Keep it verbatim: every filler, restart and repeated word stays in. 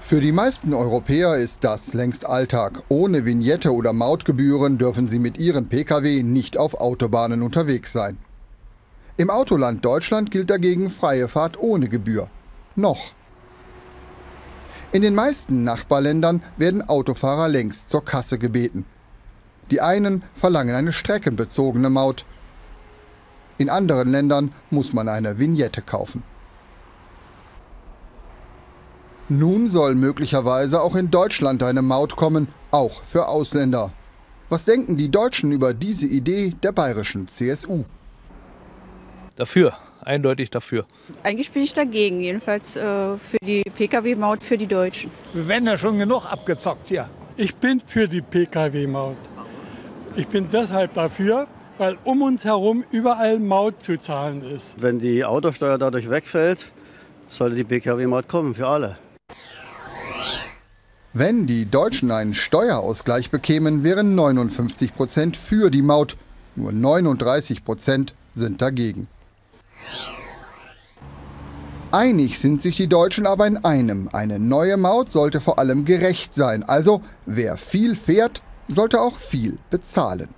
Für die meisten Europäer ist das längst Alltag. Ohne Vignette oder Mautgebühren dürfen sie mit ihren Pkw nicht auf Autobahnen unterwegs sein. Im Autoland Deutschland gilt dagegen freie Fahrt ohne Gebühr. Noch. In den meisten Nachbarländern werden Autofahrer längst zur Kasse gebeten. Die einen verlangen eine streckenbezogene Maut. In anderen Ländern muss man eine Vignette kaufen. Nun soll möglicherweise auch in Deutschland eine Maut kommen, auch für Ausländer. Was denken die Deutschen über diese Idee der bayerischen C S U? Dafür, eindeutig dafür. Eigentlich bin ich dagegen, jedenfalls äh, für die Pkw-Maut für die Deutschen. Wir werden ja schon genug abgezockt hier. Ich bin für die Pkw-Maut. Ich bin deshalb dafür, weil um uns herum überall Maut zu zahlen ist. Wenn die Autosteuer dadurch wegfällt, sollte die Pkw-Maut kommen für alle. Wenn die Deutschen einen Steuerausgleich bekämen, wären neunundfünfzig Prozent für die Maut, nur neununddreißig Prozent sind dagegen. Einig sind sich die Deutschen aber in einem: Eine neue Maut sollte vor allem gerecht sein, also wer viel fährt, sollte auch viel bezahlen.